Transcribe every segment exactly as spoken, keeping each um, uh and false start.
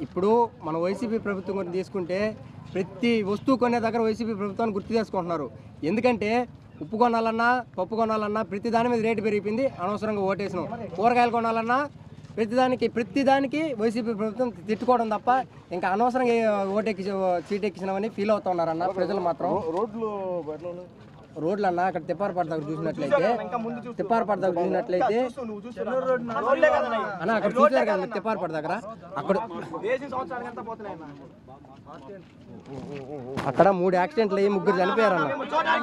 ఇప్పుడు మన వైసీపీ ప్రభుత్వం గురించి తీసుకుంటే ప్రతి వస్తువు కొనే దగ్గర వైసీపీ ప్రభుత్వాన్ని గుర్తు చేసుకుంటున్నారు. ఎందుకంటే ఉప్పు కొనాలన్నా పప్పు కొనాలన్నా ప్రతి దాని మీద రేటు పెరిగిపోయింది, అనవసరంగా ఓటేసినాం. కూరగాయలు కొనాలన్నా ప్రతిదానికి ప్రతిదానికి వైసీపీ ప్రభుత్వం తిట్టుకోవడం తప్ప ఇంకా అనవసరంగా ఓటెక్కి సీట్ ఎక్కించినామని ఫీల్ అవుతున్నారన్న ప్రజలు మాత్రం. రోడ్లు రోడ్లు అన్న అక్కడ తిప్పారపాటు దగ్గర చూసినట్లయితే తిప్పారపాటు దగ్గర చూసినట్లయితే అన్న అక్కడ చూసారు కదా తిప్పారపాటు దగ్గర అక్కడ అక్కడ మూడు యాక్సిడెంట్లు అయ్యి ముగ్గురు చనిపోయారు అన్న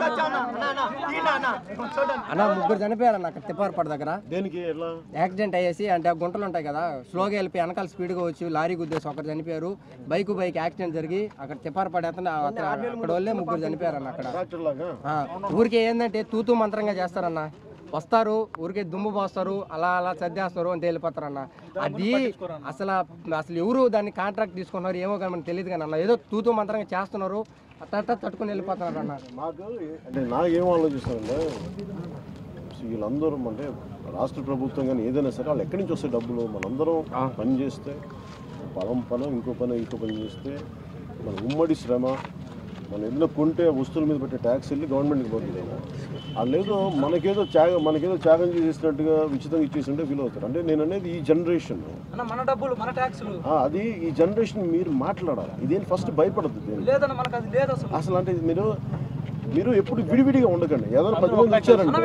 అన్న ముగ్గురు చనిపోయారు అన్న అక్కడ తిప్పారపాటు దగ్గర యాక్సిడెంట్ అయ్యేసి అంటే గుంటలు ఉంటాయి కదా స్లోగా వెళ్ళిపోయి వెనకాల స్పీడ్గా వచ్చి లారీ గుద్దేసి ఒకరు చనిపోయారు. బైక్ బైక్ యాక్సిడెంట్ జరిగి అక్కడ తిప్పారపాటు అతను అక్కడ వాళ్ళే ముగ్గురు చనిపోయారు అన్న. అక్కడ ఊరికే ఏంటంటే తూతూ మంత్రంగా చేస్తారన్న, వస్తారు ఊరికే దుమ్ము పోస్తారు అలా అలా సర్దేస్తారు అని వెళ్ళిపోతారన్న. అది అసలు అసలు ఎవరు దాన్ని కాంట్రాక్ట్ తీసుకున్నారు ఏమో కానీ మనకు తెలియదు కానీ అన్న, ఏదో తూతూ మంత్రంగా చేస్తున్నారు అట్ట తట్టుకుని వెళ్ళిపోతున్నారు అన్న. నాకు అంటే నాకేం ఆలోచిస్తారంటే వీళ్ళందరూ అంటే రాష్ట్ర ప్రభుత్వం కానీ ఏదైనా సరే వాళ్ళు ఎక్కడి నుంచి వస్తే డబ్బులు మనందరం పని చేస్తే పొలం పనం ఇంకో పని ఇంకో పని చేస్తే మన ఉమ్మడి శ్రమ మనం ఏదైనా కొంటే వస్తువుల మీద పెట్టే ట్యాక్స్ వెళ్ళి గవర్నమెంట్కి పోతుంది. వాళ్ళేదో మనకేదో త్యాగ మనకేదో త్యాగం చేసినట్టుగా ఉచితంగా ఇచ్చేసింటే ఫీల్ అవుతారు. అంటే నేను అనేది ఈ జనరేషన్ అది ఈ జనరేషన్ మీరు మాట్లాడాలి. ఇదేం ఫస్ట్ భయపడద్దు అసలు. అంటే మీరు మీరు ఎప్పుడు విడివిడిగా ఉండకండి. ఏదైనా పది మంది వచ్చారంటే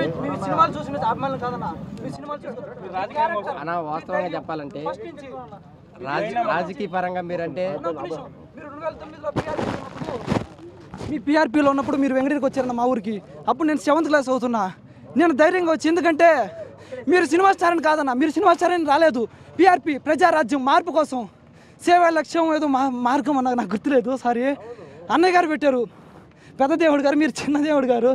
అన్న వాస్తవంగా చెప్పాలంటే రాజకీయ పరంగా మీరంటే మీ పీఆర్పీలో ఉన్నప్పుడు మీరు వెంకటగిరికి వచ్చారన్న మా ఊరికి. అప్పుడు నేను సెవెంత్ క్లాస్ అవుతున్నా. నేను ధైర్యంగా వచ్చి ఎందుకంటే మీరు సినిమా స్టార్ అని కాదన్న, మీరు సినిమా స్టార్ అని రాలేదు. పీఆర్పీ ప్రజారాజ్యం మార్పు కోసం సేవా లక్ష్యం ఏదో మా మార్గం అన్న నాకు గుర్తులేదు. సారీ అన్నయ్య గారు పెట్టారు, పెద్ద దేవుడు గారు, మీరు చిన్న దేవుడు గారు.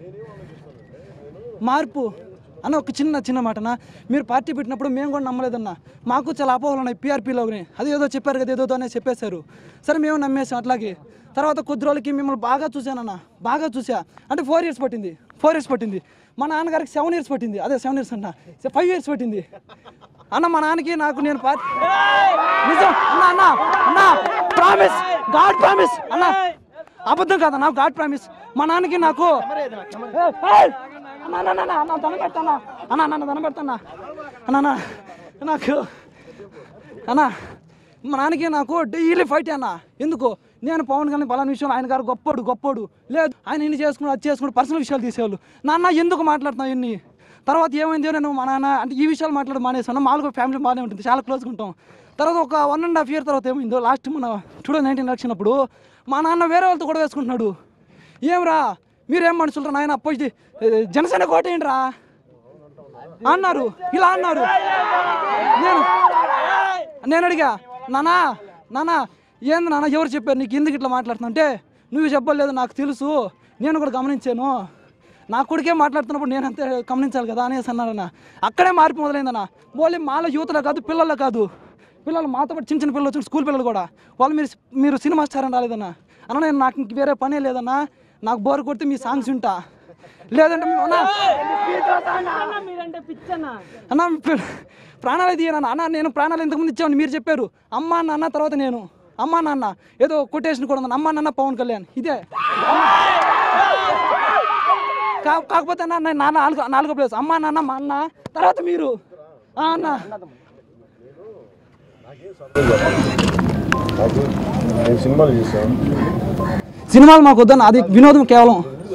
మార్పు అన్న ఒక చిన్న చిన్న మాటనా, మీరు పార్టీ పెట్టినప్పుడు మేము కూడా నమ్మలేదన్న. మాకు చాలా అపోహలు ఉన్నాయి పీఆర్పీలోని. అది ఏదో చెప్పారు కదా ఏదో అనే చెప్పేశారు. సరే మేము నమ్మేసాం. అట్లాగే తర్వాత కొద్ది రోజులకి మిమ్మల్ని బాగా చూశానన్న, బాగా చూసా. అంటే ఫోర్ ఇయర్స్ పట్టింది ఫోర్ ఇయర్స్ పట్టింది మా నాన్నగారికి సెవెన్ ఇయర్స్ పట్టింది. అదే సెవెన్ ఇయర్స్ అన్న ఫైవ్ ఇయర్స్ పట్టింది అన్న. మా నాన్నకి నాకు నేను పార్టీ నిజం అన్న అన్న అన్న ప్రామిస్ గాడ్ ప్రామిస్ అన్న, అబద్ధం కాదన్న గాడ్ ప్రామిస్. మా నాన్నకి నాకు అన్న అన్న అన్న దండం పెడతానా అన్న అన్న దండం పెడతానా అన్న అన్న నాకు అన్న మా నాన్నకి నాకు డైలీ ఫైట్ అన్న. ఎందుకు నేను పవన్ కళ్యాణ్ పలానా విషయంలో ఆయన గారు గొప్పోడు గొప్పోడు లేదు, ఆయన ఇన్ని చేసుకుని అది చేసుకుని పర్సనల్ విషయాలు తీసేవాళ్ళు. నాన్న ఎందుకు మాట్లాడుతున్నావు ఇన్ని? తర్వాత ఏమైందో నేను మా నాన్న అంటే ఈ విషయాలు మాట్లాడి మానేసాను. మామూలుగా ఫ్యామిలీ బాగానే ఉంటుంది, చాలా క్లోజ్గా ఉంటాం. తర్వాత ఒక వన్ అండ్ హాఫ్ ఇయర్ తర్వాత ఏమైందో లాస్ట్ మన టూ థౌసండ్ నైన్టీన్ ఎలక్షన్ అప్పుడు మా నాన్న వేరే వాళ్ళతో కూడా వేసుకుంటున్నాడు. ఏమరా మీరేం మనుషులరా నాయన అపోజిట్ జనసేన కోటేయండి రా అన్నారు, ఇలా అన్నారు. నేను నేను అడిగా నానా నానా ఏంది నాన్న ఎవరు చెప్పారు నీకు ఎందుకు ఇట్లా మాట్లాడుతున్నా అంటే, నువ్వు చెప్పలేదు నాకు తెలుసు, నేను కూడా గమనించాను, నా కొడుకే మాట్లాడుతున్నప్పుడు నేను అంతే గమనించాలి కదా అనేసి అన్నారన్న. అక్కడే మార్పు మొదలైందన్న. మళ్ళీ మాలో యూత్లో కాదు పిల్లల్లో కాదు, పిల్లలు మాతో పాటు చిన్న చిన్న పిల్లలు వచ్చి స్కూల్ పిల్లలు కూడా వాళ్ళు మీరు మీరు సినిమా స్టార్ అని రాలేదన్న. అన్న నేను నాకు ఇంక వేరే పనే లేదన్నా, నాకు బోర్ కొడితే మీ సాంగ్స్ వింటా, లేదంటే అన్న ప్రాణాలు తీయనన్నా అన్న. నేను ప్రాణాలు ఇంతకుముందు ఇచ్చామని మీరు చెప్పారు. అమ్మ నాన్న తర్వాత నేను అమ్మ నాన్న ఏదో కొటేషన్ కూడా ఉంది, అమ్మ నాన్న పవన్ కళ్యాణ్ ఇదే. కాకపోతే అన్న నాన్న నాలుగో నాలుగో ప్లేస్ అమ్మ నాన్న మా అన్న తర్వాత మీరు అన్న. సినిమాలు చేశాను, సినిమాలు మాకు వద్దన్న, అది వినోదం కేవలం.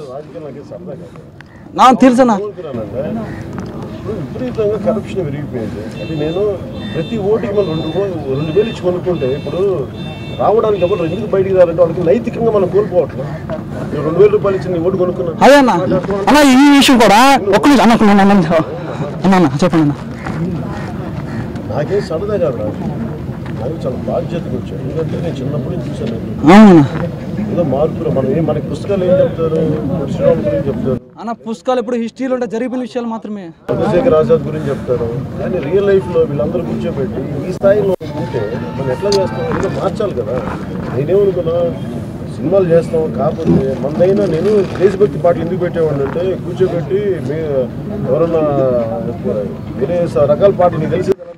నాకు తెలుసన్నా విపరీతంగా కరప్షన్ పెరిగిపోయింది. అంటే నేను ప్రతి ఓటుకి మనం రెండు రెండు వేలు ఇచ్చి కొనుక్కుంటే ఇప్పుడు రావడానికి ఎవరు ఎందుకు బయటికి రారంటే వాళ్ళకి నైతికంగా మనం కోల్పోవట్లేదు. రెండు వేల రూపాయలు ఇచ్చి ఓటు కొనుక్కున్నాను. అదే అన్న అన్న ఈ విషయం కూడా ఒక్క నిమిషం అన్న అన్న చెప్పండి అన్న. నాకేం సరదా కాదు, నాకు చాలా బాధ్యతగా వచ్చాను. ఎందుకంటే నేను చిన్నప్పుడు నుంచి చూసాను ఏదో మార్పులు. మనం ఏం మనకి పుస్తకాలు ఏం చెప్తారు, శ్రీరాముల గురించి చెప్తారు అన్న, పుస్తకాలు ఎప్పుడు హిస్టరీలో ఉంటే జరిగిన విషయాలు మాత్రమే. చంద్రశేఖర్ ఆజాద్ గురించి చెప్తారు, కానీ రియల్ లైఫ్లో వీళ్ళందరూ కూర్చోబెట్టి ఈ స్థాయిలో ఉంటే మనం ఎట్లా చేస్తాం, ఏదో మార్చాలి కదా. నేనేమనుకున్నా సినిమాలు చేస్తాం కాకపోతే మనదైనా నేను దేశభక్తి పాటలు ఎందుకు పెట్టేవాడిని అంటే కూర్చోబెట్టి మీ ఎవరన్నా వేరే రకాల పాటలు నీకు తెలిసి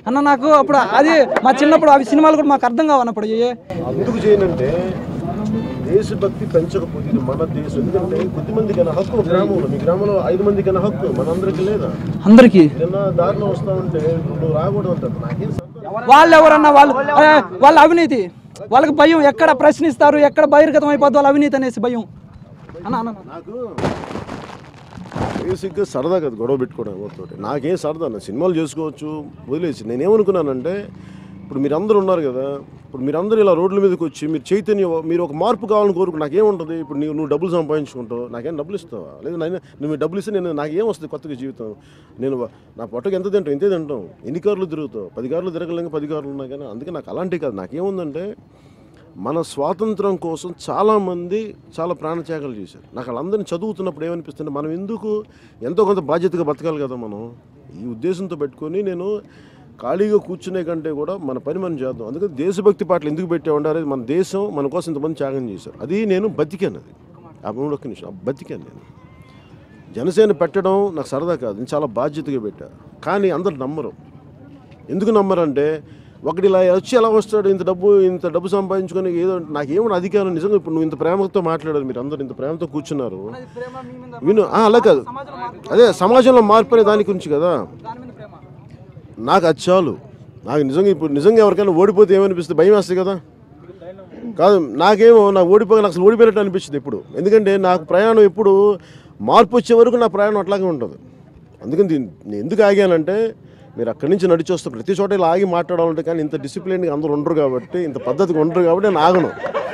అన్న నాకు అప్పుడు అది మా చిన్నప్పుడు అవి సినిమాలు కూడా మాకు అర్థం కావన్నప్పుడు ఎందుకు చేయనంటే దేశభక్తి పెంచకపోతే ఇది మన దేశం. ఎందుకంటే కొద్ది మంది కన్నా హక్కు గ్రామంలో, మీ గ్రామంలో ఐదు మంది కన్నా హక్కు మనందరికీ లేదా? అందరికి నిన్న దారిలో వస్తా ఉంటే నువ్వు రాకూడదు అంటారు. నాకేం వాళ్ళు ఎవరన్నా వాళ్ళు వాళ్ళ అవినీతి, వాళ్ళకి భయం, ఎక్కడ ప్రశ్నిస్తారు, ఎక్కడ బహిర్గతం అయిపోద్ది వాళ్ళ అవినీతి అనేసి భయం. అన్న అన్న నాకు బేసిక్గా సరదా కదా గొడవ పెట్టుకోవడం ఎవరితో. నాకేం సరదా అన్న, సినిమాలు చేసుకోవచ్చు వదిలేసి. నేనేమనుకున్నానంటే ఇప్పుడు మీరందరూ ఉన్నారు కదా, ఇప్పుడు మీరందరూ ఇలా రోడ్ల మీదకి వచ్చి మీరు చైతన్యం, మీరు ఒక మార్పు కావాలని కోరుకు నాకేముంటుంది? ఇప్పుడు నీవు నువ్వు డబ్బులు సంపాదించుకుంటావు, నాకేం డబ్బులు ఇస్తావా? లేదా నేను నువ్వు డబ్బులు ఇస్తే నేను నాకేం వస్తుంది కొత్తగా జీవితం? నేను నా పొట్టకు ఎంత తింటావు? ఇంతే తింటాం. ఎన్ని కార్లు తిరుగుతావు? పది కార్లు తిరగలేక పది కార్లు ఉన్నాయి. కానీ అందుకే నాకు అలాంటివి కాదు. నాకేముందంటే మన స్వాతంత్రం కోసం చాలామంది చాలా ప్రాణత్యాగాలు చేశారు. నాకు వాళ్ళందరినీ చదువుతున్నప్పుడు ఏమనిపిస్తుంది, మనం ఎందుకు ఎంతో కొంత బాధ్యతగా బతకాలి కదా మనం. ఈ ఉద్దేశంతో పెట్టుకొని నేను ఖాళీగా కూర్చునే కంటే కూడా మన పని మనం చేద్దాం. అందుకని దేశభక్తి పాటలు ఎందుకు పెట్టామంటారు? మన దేశం మన కోసం ఇంతమంది త్యాగం చేశారు. అది నేను బతికాను. అది ఆ మూడు ఒక్క నిమిషం బతికాను నేను. జనసేన పెట్టడం నాకు సరదా కాదు, నేను చాలా బాధ్యతగా పెట్టా. కానీ అందరు నమ్మరు. ఎందుకు నమ్మరంటే ఒకటి ఇలా వచ్చి ఎలా వస్తాడు, ఇంత డబ్బు ఇంత డబ్బు సంపాదించుకొని ఏదో నాకేమన్నా అధికారం. నిజంగా ఇప్పుడు నువ్వు ఇంత ప్రేమతో మాట్లాడారు, మీరు అందరు ఇంత ప్రేమతో కూర్చున్నారు విను. అలా కాదు, అదే సమాజంలో మార్పు అనే దాని గురించి కదా. నాకు అది చాలు. నాకు నిజంగా ఇప్పుడు నిజంగా ఎవరికైనా ఓడిపోతే ఏమనిపిస్తుంది? భయం వేస్తుంది కదా. కాదు నాకేమో నాకు ఓడిపోయి నాకు అసలు ఓడిపోయినట్టు అనిపించింది ఇప్పుడు. ఎందుకంటే నాకు ప్రయాణం ఎప్పుడు మార్పు వచ్చే వరకు నా ప్రయాణం అట్లాగే ఉంటుంది. అందుకని నేను ఎందుకు ఆగానంటే మీరు అక్కడి నుంచి నడిచి వస్తే ప్రతి చోట ఇలా ఆగి మాట్లాడాలంటే, కానీ ఇంత డిసిప్లిన్గా అందరూ ఉండరు కాబట్టి, ఇంత పద్ధతిగా ఉండరు కాబట్టి నేను ఆగను.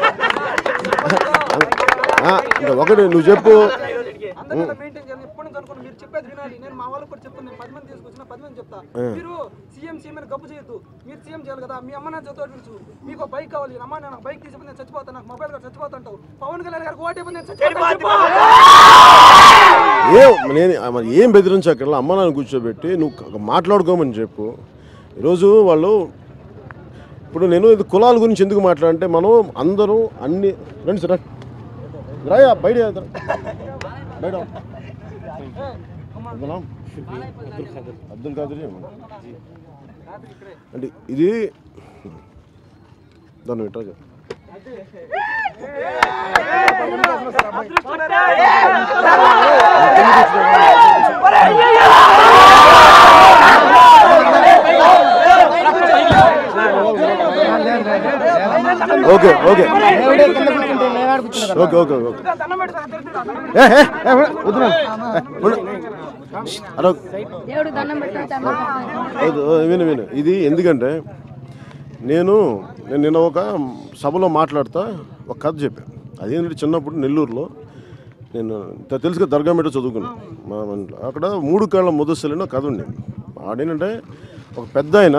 ఇంకా ఒకటి నువ్వు చెప్పు. ఏ నేను ఏం బెదిరించక్కర్లా, అమ్మ నాన్న కూర్చోబెట్టి నువ్వు మాట్లాడుకోమని చెప్పు. ఈరోజు వాళ్ళు ఇప్పుడు నేను ఇది కులాల గురించి ఎందుకు మాట్లాడంటే, మనం అందరూ అన్ని రండి సార్ రాయా బయట బయట అబ్దుల్ ఖాదర్ అంటే ఇది దాన్ని పెట్టా. Okay okay okay okay okay విను విను ఇది ఎందుకంటే నేను నేను నిన్న ఒక సభలో మాట్లాడుతా ఒక కథ చెప్పాను. అదేంటంటే చిన్నప్పుడు నెల్లూరులో నేను తెలుసుగా దర్గా మీద చదువుకున్నాను. అక్కడ మూడు కాళ్ళ ముదస్సులని కథ ఉండేది. ఆడేంటంటే ఒక పెద్ద ఆయన,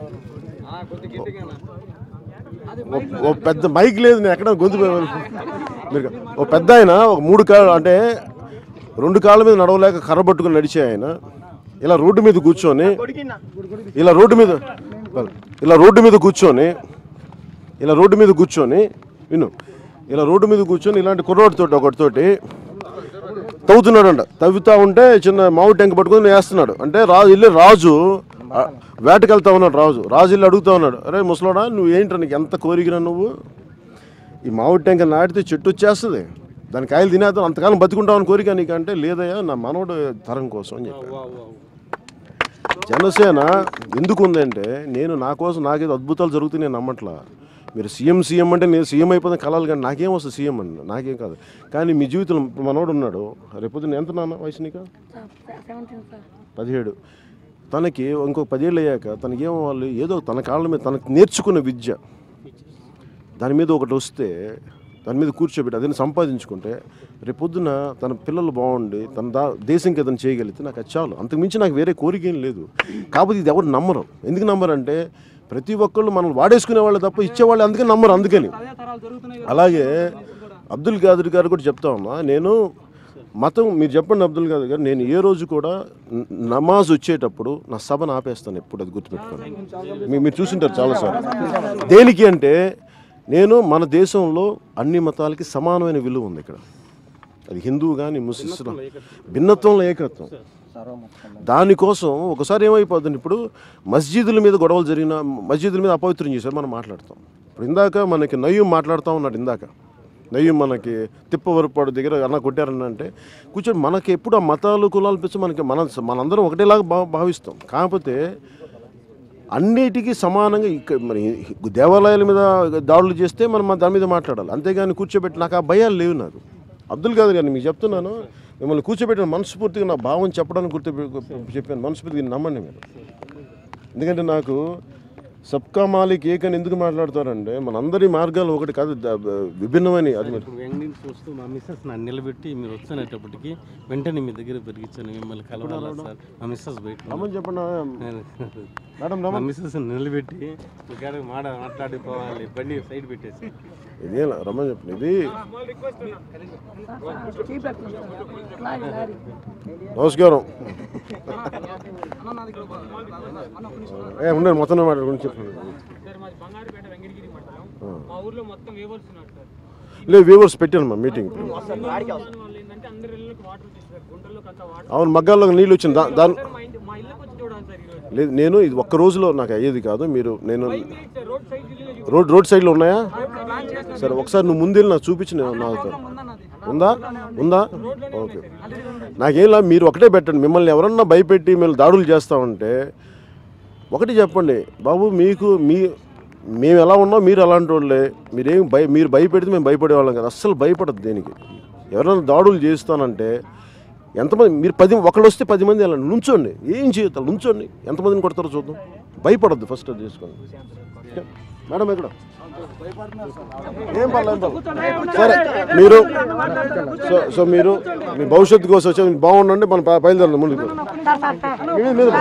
ఓ పెద్ద మైక్ లేదు, నేను ఎక్కడ గొంతు మీరు ఓ పెద్ద ఆయన ఒక మూడు కాళ్ళు అంటే రెండు కాళ్ళ మీద నడవలేక కర్ర పట్టుకుని నడిచే ఆయన ఇలా రోడ్డు మీద కూర్చొని ఇలా రోడ్డు మీద ఇలా రోడ్డు మీద కూర్చొని ఇలా రోడ్డు మీద కూర్చొని విను ఇలా రోడ్డు మీద కూర్చొని ఇలాంటి కుర్రోడితోటి ఒకటితోటి తవ్వుతున్నాడు అంట. తవ్వుతా ఉంటే చిన్న మామిడి టెంక పట్టుకొని వేస్తున్నాడు. అంటే రాజు ఇల్లు రాజు వేటకెళ్తా ఉన్నాడు. రాజు రాజు ఇల్లు అడుగుతా ఉన్నాడు, అరే ముసలోడా నువ్వు ఏంట్రా, నీకు ఎంత కోరికరా, నువ్వు ఈ మామిడి టెంక నాటితే చెట్టు వచ్చేస్తుంది, దాని కాయలు తినేద్దాం, అంతకాలం బతుకుంటామని కోరిక నీకంటే, లేదయ్యా నా మనవడు తరం కోసం అని చెప్పాను. జనసేన ఎందుకు ఉందంటే నేను నా కోసం నాకేదో అద్భుతాలు జరుగుతాయి నేను నమ్మట్లా. మీరు సీఎం సీఎం అంటే నేను సీఎం అయిపోతే కలాలి, కానీ నాకేం వస్తుంది సీఎం అని, నాకేం కాదు. కానీ మీ జీవితంలో మనోడు ఉన్నాడు, రేపొద్దున ఎంత నాన్న వయసు నీకు? పదిహేడు. తనకి ఇంకొక పదేళ్ళు అయ్యాక తనకేమో వాళ్ళు ఏదో తన కాళ్ళ మీద తనకు నేర్చుకున్న విద్య దాని మీద ఒకటి వస్తే దాని మీద కూర్చోబెట్టి అదని సంపాదించుకుంటే రేపొద్దున తన పిల్లలు బాగుండి తన దా దేశంకి ఏదైనా చేయగలిగితే నాకు అది చాలు. అంతకుమించి నాకు వేరే కోరిక ఏం లేదు. కాకపోతే ఇది ఎవరు నమ్మరు. ఎందుకు నమ్మరంటే ప్రతి ఒక్కళ్ళు మనం వాడేసుకునే వాళ్ళు తప్ప ఇచ్చేవాళ్ళు అందుకే నమ్మరు. అందుకని అలాగే అబ్దుల్ ఖాదర్ గారు కూడా చెప్తా ఉన్నా, నేను మతం మీరు చెప్పండి అబ్దుల్ ఖాదర్ గారు, నేను ఏ రోజు కూడా నమాజ్ వచ్చేటప్పుడు నా సభను ఆపేస్తాను ఎప్పుడు, అది గుర్తుపెట్టుకోండి. మీరు చూసింటారు చాలాసార్లు. దేనికి అంటే నేను మన దేశంలో అన్ని మతాలకి సమానమైన విలువ ఉంది ఇక్కడ. అది హిందువు కానీ ముస్లిం, భిన్నత్వంలో ఏకత్వం. దానికోసం ఒకసారి ఏమైపోతుంది, ఇప్పుడు మస్జిదుల మీద గొడవలు జరిగిన, మస్జిదుల మీద అపవిత్రం చేశారు మనం మాట్లాడతాం. ఇప్పుడు ఇందాక మనకి నయ్యం మాట్లాడుతూ ఉన్నాడు, ఇందాక నయ్యం మనకి తిప్పవరపాడు దగ్గర అన్న కొట్టారని అంటే కూర్చొని మనకి ఎప్పుడు ఆ మతాలు కులాలు పిచ్చి మనకి మన మనందరం ఒకటేలాగా భా భావిస్తాం. కాకపోతే అన్నిటికీ సమానంగా ఇక్కడ మరి దేవాలయాల మీద దాడులు చేస్తే మనం దాని మీద మాట్లాడాలి, అంతేగాని కూర్చోబెట్టి నాకు ఆ భయాలు లేవు. నాకు అబ్దుల్ ఖాదర్ గారిని మీకు చెప్తున్నాను, మిమ్మల్ని కూర్చోబెట్టిన మనస్ఫూర్తిగా నా భావం చెప్పడానికి గుర్తు చెప్పాను, మనస్ఫూర్తిగా నమ్మండి మీరు. ఎందుకంటే నాకు సబ్కా మాలిక్ ఏకని ఎందుకు మాట్లాడతారంటే మనందరి మార్గాలు ఒకటి కాదు, విభిన్నమని. అది వెంగళూరు చూస్తూ మా మిస్సెస్ నన్ను నిలబెట్టి మీరు వచ్చేటప్పటికి వెంటనే మీ దగ్గర పెరిగించాను, మిమ్మల్ని కలవాలి సార్. మా మిస్సెస్ బయట రమ్మని చెప్పండి మేడం, మా మిస్సెస్ నిలబెట్టి ఇక్కడ మాట మాట్లాడిపోవాలి, బండి సైడ్ పెట్టేసి ఇదే రమ్మని చెప్పండి. ఇది నమస్కారం. ఏ ఉండండి మొత్తం మాట్లాడుకుని చెప్పండి. లేదు వీవర్స్ పెట్టాను మా మీటింగ్. అవును మగ్గాల్లో నీళ్ళు వచ్చింది దా దాని లేదు, నేను ఇది ఒక్క రోజులో నాకు అయ్యేది కాదు. మీరు నేను రోడ్ రోడ్ సైడ్లో ఉన్నాయా సరే ఒకసారి నువ్వు ముందెళ్ళి నాకు చూపించి నేను నాకు ఉందా ఉందా ఓకే. నాకేంలా మీరు ఒకటే పెట్టండి, మిమ్మల్ని ఎవరన్నా భయపెట్టి మేము దాడులు చేస్తామంటే ఒకటి చెప్పండి బాబు, మీకు మీ మేము ఎలా ఉన్నాం మీరు అలాంటి వాళ్ళే, మీరేం భయ మీరు భయపెడితే మేము భయపడే వాళ్ళం కదా, అస్సలు భయపడదు దేనికి. ఎవరైనా దాడులు చేస్తానంటే ఎంతమంది మీరు పది ఒకళ్ళు వస్తే పది మంది వెళ్ళండి, నుంచోండి, ఏం చేయొద్దు నుంచోండి, ఎంతమందిని కొడతారో చూద్దాం, భయపడద్దు ఫస్ట్ అది చేసుకోండి. మేడం ఎక్కడ ఏం పర్లేదు సరే మీరు సో సో మీరు మీ భవిష్యత్తు కోసం వచ్చి బాగుండండి, మనం బయలుదేరండి ముందుకు. మీద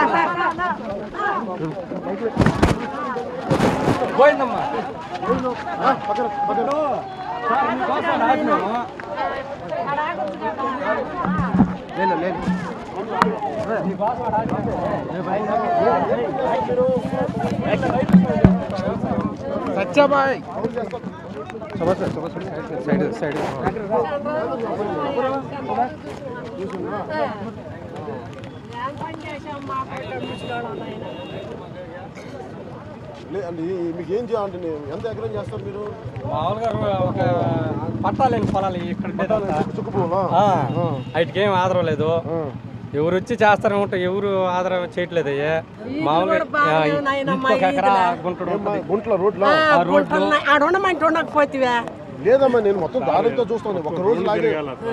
సత్యాబాయ్ సైడ్ సైడ్ లేదండి మీకు ఏం చేయాలంటే ఎంత ఎకరం చేస్తారు మీరు? మామూలుగా ఒక పట్టాలేని పొలాలు ఇక్కడ చుక్కుపోలా వాటికి ఏం ఆధారం లేదు, ఎవరు వచ్చి చేస్తారో ఉంటే ఎవరు ఆధారం చేయట్లేదు. మామూలుగా ఇంకొక ఎకరా గుంటడు గుంట్ల రోడ్ల ఉండకపోతే లేదమ్మా, నేను మొత్తం దారితో చూస్తాను, ఒక రోజు లాగే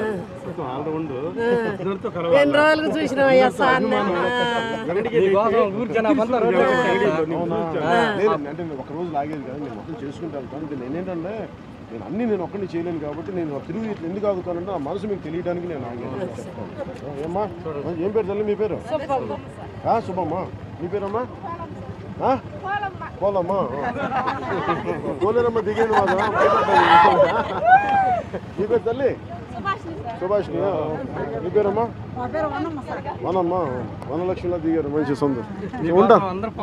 ఎన్ని రోజులకు చూసినామయ్యా సార్. అంటే ఒక రోజు లాగేది కదా, నేను మొత్తం చేసుకుంటూ వెళ్తాను. నేనేంటంటే నేను అన్నీ నేను ఒక్కడిని చేయలేను కాబట్టి నేను తిరిగి ఇట్లా ఎందుకు ఆగుతానంటే ఆ మనసు మీకు తెలియడానికి నేను ఆగాను చెప్తాను. ఏమ్మా ఏం పేరు తల్లి మీ పేరు? శుభమ్మా. మీ పేరమ్మా? పోలమ్మా పోలేరమ్మా దిగేది మాదా. మీ పేరు తల్లి? సుభాష్ని. మీ పేరమ్మా? వనమ్మా. వనలక్ష్మిలా దిగారు, మంచి సందర్భం ఉంటా.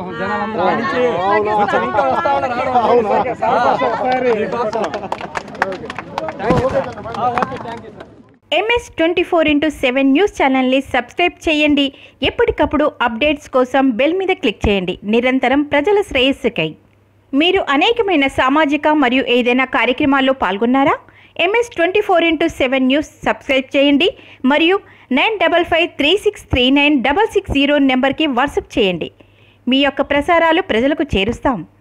MS twenty four into seven news ఛానల్ని సబ్స్క్రైబ్ చేయండి. ఎప్పటికప్పుడు అప్డేట్స్ కోసం బెల్ మీద క్లిక్ చేయండి. నిరంతరం ప్రజల శ్రేయస్సుకై. మీరు అనేకమైన సామాజిక మరియు ఏదైనా కార్యక్రమాల్లో పాల్గొన్నారా? MS twenty four into seven news subscribe చేయండి మరియు nine double five three six three nine double six zero నెంబర్కి వాట్సాప్ చేయండి. మీ యొక్క ప్రసారాలు ప్రజలకు చేరుస్తాం.